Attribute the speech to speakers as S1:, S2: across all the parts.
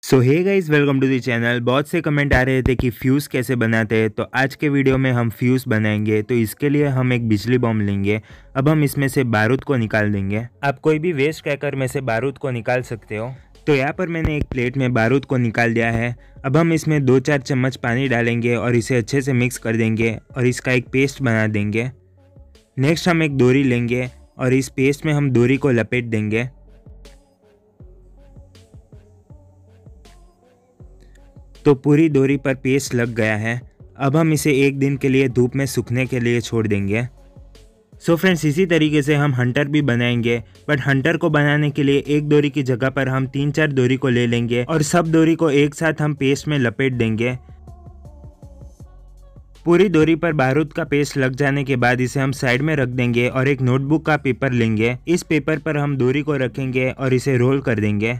S1: So hey guys, welcome to the channel. बहुत से comment आ रहे थे कि फ्यूज़ कैसे बनाते हैं, तो आज के वीडियो में हम फ्यूज़ बनाएंगे। तो इसके लिए हम एक बिजली बॉम्ब लेंगे। अब हम इसमें से बारूद को निकाल देंगे। आप कोई भी वेस्ट क्रैकर में से बारूद को निकाल सकते हो। तो यहाँ पर मैंने एक प्लेट में बारूद को निकाल दिया है। अब हम इसमें 2-4 चम्मच पानी डालेंगे और इसे अच्छे से मिक्स कर देंगे और इसका एक पेस्ट बना देंगे। नेक्स्ट हम एक डोरी लेंगे और इस पेस्ट में हम डोरी को लपेट देंगे। तो पूरी डोरी पर पेस्ट लग गया है। अब हम इसे एक दिन के लिए धूप में सूखने के लिए छोड़ देंगे। सो फ्रेंड्स, इसी तरीके से हम हंटर भी बनाएंगे, बट हंटर को बनाने के लिए एक डोरी की जगह पर हम 3-4 डोरी को ले लेंगे और सब डोरी को एक साथ हम पेस्ट में लपेट देंगे। पूरी डोरी पर बारूद का पेस्ट लग जाने के बाद इसे हम साइड में रख देंगे और एक नोटबुक का पेपर लेंगे। इस पेपर पर हम डोरी को रखेंगे और इसे रोल कर देंगे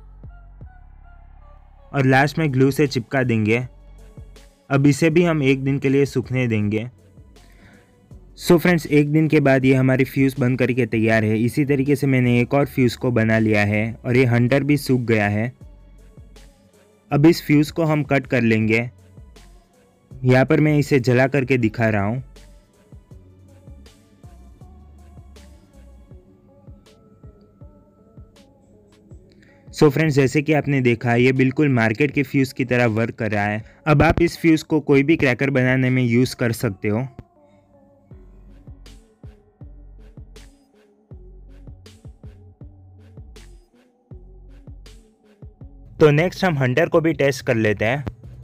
S1: और लास्ट में ग्लू से चिपका देंगे। अब इसे भी हम एक दिन के लिए सूखने देंगे। सो फ्रेंड्स, एक दिन के बाद ये हमारी फ्यूज़ बन करके तैयार है। इसी तरीके से मैंने एक और फ्यूज़ को बना लिया है और ये हंटर भी सूख गया है। अब इस फ्यूज़ को हम कट कर लेंगे। यहाँ पर मैं इसे जला करके दिखा रहा हूँ। सो फ्रेंड्स, जैसे कि आपने देखा, ये बिल्कुल मार्केट के फ्यूज़ की तरह वर्क कर रहा है। अब आप इस फ्यूज़ को कोई भी क्रैकर बनाने में यूज़ कर सकते हो। तो नेक्स्ट हम हंटर को भी टेस्ट कर लेते हैं।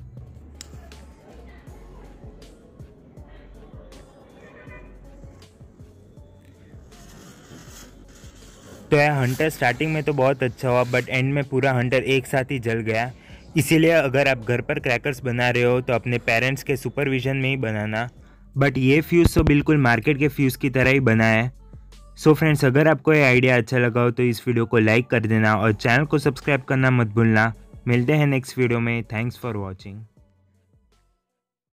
S1: तो यह हंटर स्टार्टिंग में तो बहुत अच्छा हुआ, बट एंड में पूरा हंटर एक साथ ही जल गया। इसीलिए अगर आप घर पर क्रैकर्स बना रहे हो तो अपने पेरेंट्स के सुपरविजन में ही बनाना। बट ये फ्यूज़ तो बिल्कुल मार्केट के फ्यूज़ की तरह ही बना है। सो फ्रेंड्स, अगर आपको ये आइडिया अच्छा लगा हो तो इस वीडियो को लाइक कर देना और चैनल को सब्सक्राइब करना मत भूलना। मिलते हैं नेक्स्ट वीडियो में। Thanks for watching.